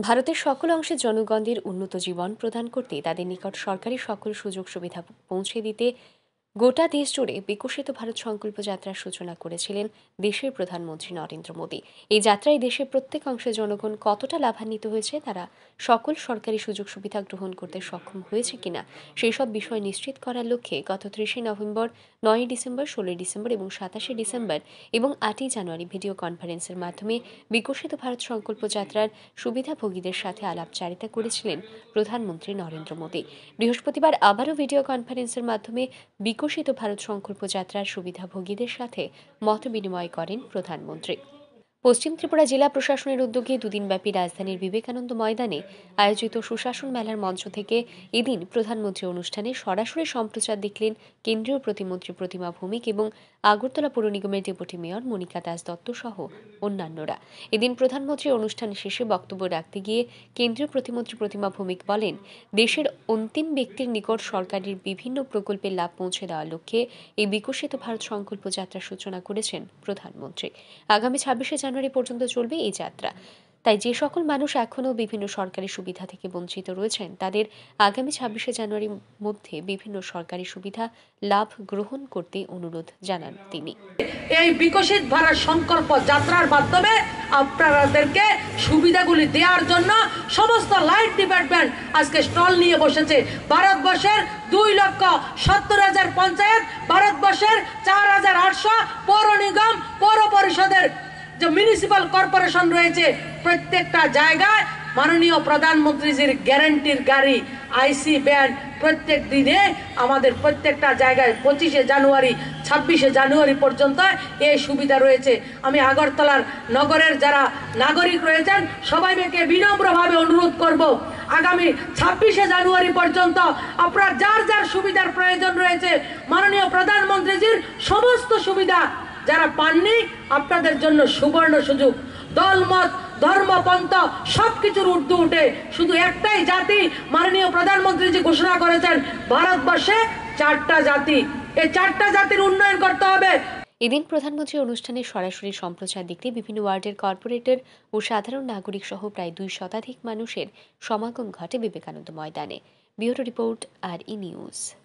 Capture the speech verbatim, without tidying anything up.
ভারতের সকল অংশের জনগণদের উন্নত জীবন প্রদান করতে তাদের নিকট সরকারি সকল সুযোগ সুবিধা পৌঁছে দিতে গোটা দেশ জুড়ে বিকশিত ভারত সংকল্প যাত্রার সূচনা করেছিলেন দেশের প্রধানমন্ত্রী নরেন্দ্র মোদী। এই যাত্রায় দেশের প্রত্যেক অংশের জনগণ কতটা লাভান্বিত হয়েছে, তারা সকল সরকারি সুযোগ সুবিধা গ্রহণ করতে সক্ষম হয়েছে কিনা সেই সব বিষয় নিশ্চিত করার লক্ষ্যে গত ত্রিশে নভেম্বর, নয়ই ডিসেম্বর, ষোলোই ডিসেম্বর এবং সাতাশে ডিসেম্বর এবং আটই জানুয়ারি ভিডিও কনফারেন্সের মাধ্যমে বিকশিত ভারত সংকল্প যাত্রার সুবিধাভোগীদের সাথে আলাপচারিতা করেছিলেন প্রধানমন্ত্রী নরেন্দ্র মোদী। বৃহস্পতিবার আবারও ভিডিও কনফারেন্সের মাধ্যমে বিকশিত ভারত সংকল্প যাত্রার সুবিধাভোগীদের সাথে মত বিনিময় করেন প্রধানমন্ত্রী। পশ্চিম ত্রিপুরা জেলা প্রশাসনের উদ্যোগে দুদিনব্যাপী রাজধানীর বিবেকানন্দ ময়দানে আয়োজিত সুশাসন মেলার মঞ্চ থেকে এদিন প্রধানমন্ত্রী অনুষ্ঠানে সরাসরি সম্প্রচার দেখলেন কেন্দ্রীয় প্রতিমন্ত্রী প্রতিমা ভৌমিক এবং আগরতলা পৌর নিগমের ডেপুটি মেয়র মনিকা দাস দত্ত সহ অন্যান্যরা। এদিন প্রধানমন্ত্রী অনুষ্ঠান শেষে বক্তব্য রাখতে গিয়ে কেন্দ্রীয় প্রতিমন্ত্রী প্রতিমা ভৌমিক বলেন, দেশের অন্তিম ব্যক্তির নিকট সরকারের বিভিন্ন প্রকল্পের লাভ পৌঁছে দেওয়ার লক্ষ্যে এই বিকশিত ভারত সংকল্প যাত্রার সূচনা করেছেন প্রধানমন্ত্রী। আগামী ছাব্বিশে জানুয়ারি পর্যন্ত চলবে এই যাত্রা। তাই যে সকল মানুষ এখনও বিভিন্ন সরকারি সুবিধা থেকে বঞ্চিত রয়েছেন তাদের আগামী ছাব্বিশে জানুয়ারির মধ্যে বিভিন্ন সরকারি সুবিধা লাভ গ্রহণ করতে অনুরোধ জানান তিনি। এই বিকশিত ভারত সংকল্প যাত্রার মাধ্যমে আপনাদেরকে সুবিধাগুলি দেওয়ার জন্য সমস্ত লাইট ডিপার্টমেন্ট আজকে স্টল নিয়ে বসেছে। ভারতবর্ষের দুই লক্ষ সত্তর হাজার পঞ্চায়েত, ভারতবর্ষের চার হাজার আটশো পৌর নিগম, পৌর পরিষদের যে মিউনিসিপাল কর্পোরেশন রয়েছে, প্রত্যেকটা জায়গায় মাননীয় প্রধানমন্ত্রীজির গ্যারান্টির গাড়ি আইসি ব্যান্ড প্রত্যেক দিনে আমাদের প্রত্যেকটা জায়গায় পঁচিশে জানুয়ারি ছাব্বিশে জানুয়ারি পর্যন্ত এই সুবিধা রয়েছে। আমি আগরতলার নগরের যারা নাগরিক রয়েছেন সবাইকে বিনম্রভাবে অনুরোধ করব, আগামী ছাব্বিশে জানুয়ারি পর্যন্ত আপনার যার যার সুবিধার প্রয়োজন রয়েছে মাননীয় প্রধানমন্ত্রীজির সমস্ত সুবিধা যারা পাননি আপনাদের জন্য সুবর্ণ সুযোগ। দলমত ধর্মপন্থ সবকিছুর ঊর্ধ্বে উঠে শুধু একটাই জাতি মাননীয় প্রধানমন্ত্রীজি ঘোষণা করেছেন, ভারতবর্ষে চারটা জাতি, এই চারটা জাতির উন্নয়ন করতে হবে। এদিন প্রধানমন্ত্রী অনুষ্ঠানে সরাসরি সম্প্রচার দেখতে বিভিন্ন ওয়ার্ডের কর্পোরেটর ও সাধারণ নাগরিক সহ প্রায় দুই শতাধিক মানুষের সমাগম ঘটে বিবেকানন্দ ময়দানে। Bureau report, R E news.